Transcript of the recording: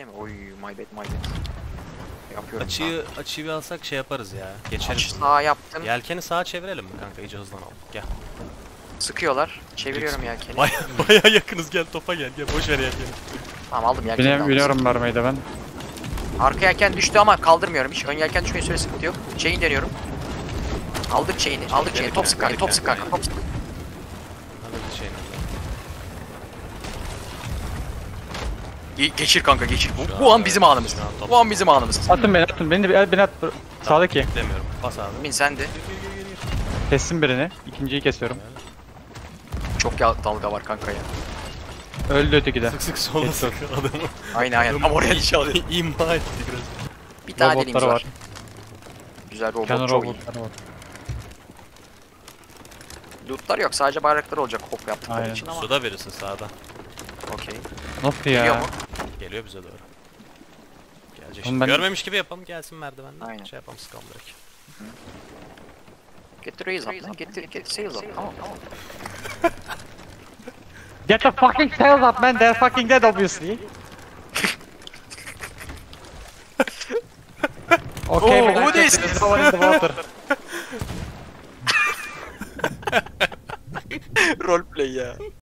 öyle mi? Oy my bad my bad. Yapıyorum. Açıyı bir alsak şey yaparız ya. Geçeriz. Açı sağa yaptım. Yelkeni sağa çevirelim mi kanka? İyice hızlanalım. Gel. Sıkıyorlar. Çeviriyorum yelkeni. Baya yakınız, gel topa gel. Gel boş ver yelkeni. Tamam aldım yelkeni. Biliyorum vermeyi de ben. Arka yelken düştü ama kaldırmıyorum hiç. Ön yelken düşmeye süresi sıkıntı yok. Chain deniyorum. Aldık chain'i. Aldık chain'i. Top sık kanka. Top sık kanka. Top sık. Hadi şey Geçir kanka geçir. Bu an bizim anımız. Bu an bizim anımız. Atın beni atın. Beni at. Sağdaki. Demiyorum. Bas abi. Min sen de. Kessin birini. İkinciyi kesiyorum. Çok dalga var kanka ya. Öldü öteki de. Sık sık sola sık adamı. Aynen. Tam oraya nişan. İmha etti biraz. Bir tane Robotları dilimiz var. var. Güzel robot Kenar çok iyi. robotları var. Lootlar yok. Sadece bayrakları olacak hop yaptıkları Aynen. için ama. Suda verirsin sağda. Okey. Nasıl Geliyor ya? mu? Geliyor bize doğru. Gelecek Oğlum şimdi. ben- Görmemiş gibi yapalım, gelsin merdivenden. Aynen. Şey yapalım, sıkalım direkt. Get the raise up lan. Get the sails up. Tamam tamam. Get the fucking sails up man. They're fucking dead obviously. Okay, Oh, who this? there's no one in the water. Roleplay ya.